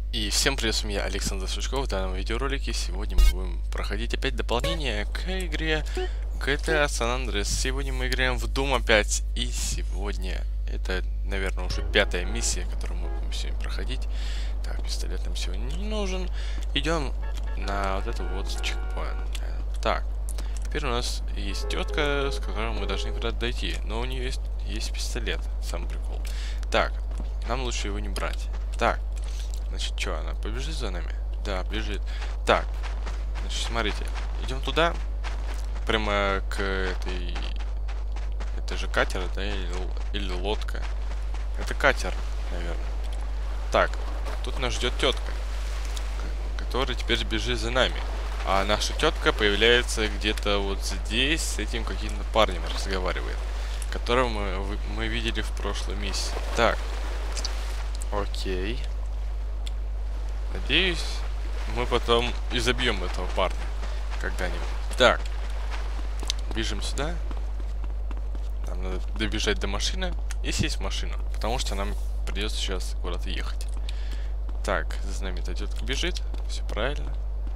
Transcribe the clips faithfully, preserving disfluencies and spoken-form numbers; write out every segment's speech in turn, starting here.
И всем привет, с меня Александр Сушков. В данном видеоролике сегодня мы будем проходить опять дополнение к игре джи ти эй San Andreas. Сегодня мы играем в Doom опять. И сегодня это, наверное, уже пятая миссия, которую мы будем сегодня проходить. Так, пистолет нам сегодня не нужен. Идем на вот эту вот чекпоинт. Так, теперь у нас есть тетка, с которой мы должны куда-то дойти. Но у нее есть, есть пистолет, сам прикол. Так, нам лучше его не брать. Так. Значит, что, она побежит за нами? Да, бежит. Так, значит, смотрите. Идем туда. Прямо к этой... Это же катер, да? Или, или лодка. Это катер, наверное. Так, тут нас ждет тетка, которая теперь бежит за нами. А наша тетка появляется где-то вот здесь, с этим каким-то парнем разговаривает, которого мы, мы видели в прошлой миссии. Так, окей. Надеюсь, мы потом изобьем этого парня когда-нибудь. Так, бежим сюда. Нам надо добежать до машины и сесть в машину, потому что нам придется сейчас куда-то ехать. Так, за нами эта тетка бежит. Все правильно.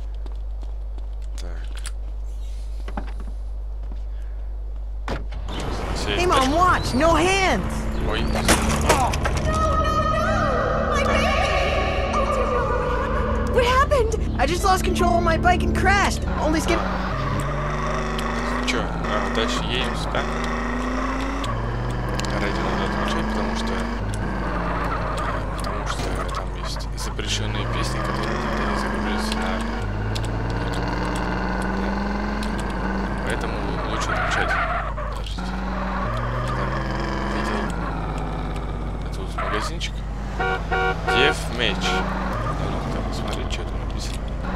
Так. Hey, Mom, watch! No hands! Ой. What happened? I just lost control of my bike and crashed. Only skip. Чё, а, дальше едем сюда. Ради надо отключать, потому что потому что там есть запрещенные песни, которые никогда не загружаются на YouTube. Да. Поэтому лучше отключать. Подождите. Я видел это вот магазинчик. Death Match. Смотреть, что там написано.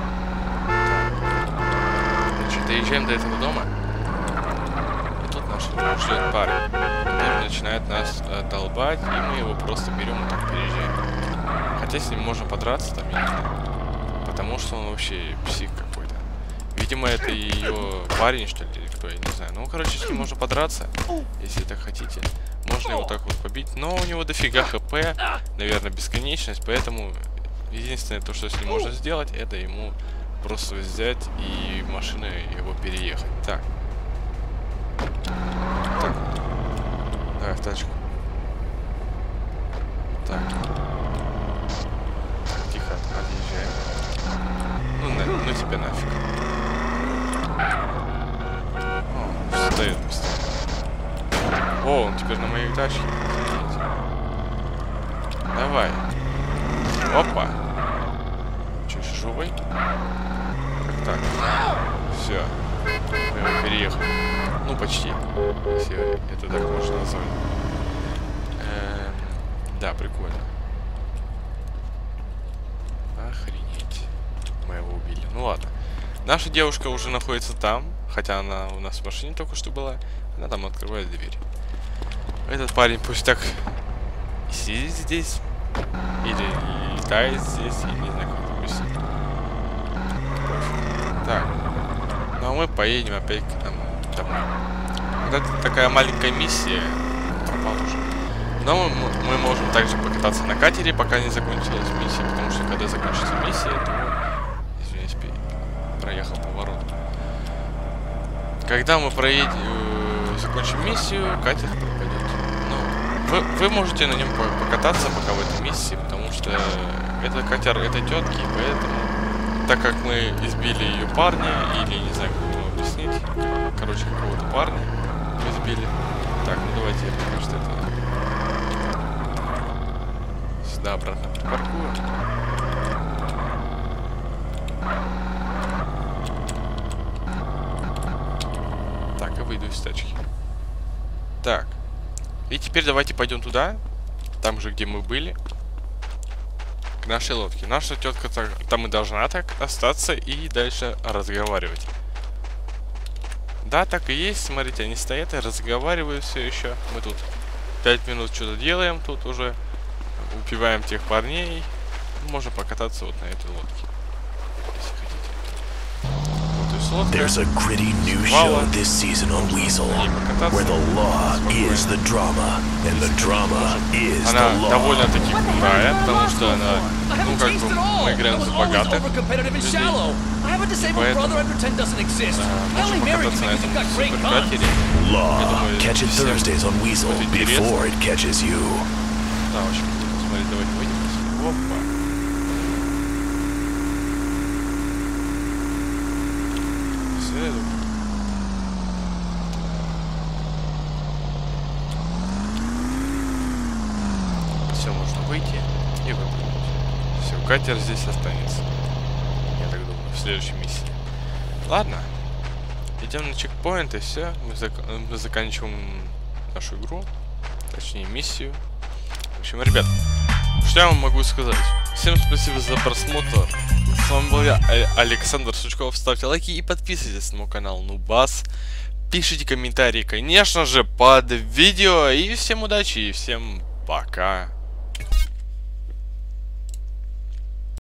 Значит, доезжаем до этого дома. И тут наш ждет парень, который начинает нас э, долбать, и мы его просто берем и так переезжаем. Хотя с ним можно подраться там, я не знаю. Потому что он вообще псих какой-то. Видимо, это ее парень, что ли, или кто, я не знаю. Ну, короче, с ним можно подраться, если так хотите. Можно его так вот побить. Но у него дофига хп, наверное, бесконечность, поэтому... Единственное, то, что с ним можно сделать, это ему просто взять и машиной его переехать. Так. Так. Давай в тачку. Так. Так, тихо, отъезжаем. Ну, на, ну тебе нафиг. О, встает быстро. О, он теперь на моей тачке. Давай. Опа. Че, еще живой? Как так? Все. Мы его переехали. Ну, почти. Если это так можно назвать. Эм, да, прикольно. Охренеть. Мы его убили. Ну ладно. Наша девушка уже находится там. Хотя она у нас в машине только что была. Она там открывает дверь. Этот парень пусть так сидит здесь. Или летает здесь, я не знаю, как это объяснить. Так. Ну а мы поедем опять к нам домой. Вот это такая маленькая миссия. Пропал уже. Но мы, мы можем также покататься на катере, пока не закончилась миссия. Потому что когда закончится миссия, то... Извиняюсь, проехал поворот. Когда мы проедем, закончим миссию, катер пропадет. Вы, вы можете на нем покататься пока в этой миссии, потому что это катер этой тетки, поэтому, так как мы избили ее парня, или не знаю, как его объяснить, короче, какого-то парня мы избили. Так, ну давайте я пока что это сюда обратно припаркую. Так, и выйду из тачки. Так. И теперь давайте пойдем туда, там же, где мы были, к нашей лодке. Наша тетка там и должна так остаться и дальше разговаривать. Да, так и есть. Смотрите, они стоят и разговаривают все еще. Мы тут пять минут что-то делаем, тут уже убиваем тех парней. Можно покататься вот на этой лодке, если хотите. There's a gritty new show this season on Weasel, where the law is the drama, and the drama is the Она law. довольно-таки крутая, потому что она, ну, Ну, как бы мы играем за богатых людей. Поэтому, да, можем покататься на этом суперкатере. Я думаю, Catch it Thursdays on Weasel before it catches you. Да, очень круто. Смотри, давайте выйдем. Опа. Все, я думаю. Все, можно выйти и выпрыгнуть. Все, катер здесь останется. Я так думаю, в следующей миссии. Ладно. Идем на чекпоинт и все. Мы, зак мы заканчиваем нашу игру. Точнее, миссию. В общем, ребят, что я вам могу сказать? Всем спасибо за просмотр. С вами был я, Александр Сучков. Ставьте лайки и подписывайтесь на мой канал Нубас. Пишите комментарии, конечно же, под видео. И всем удачи и всем пока.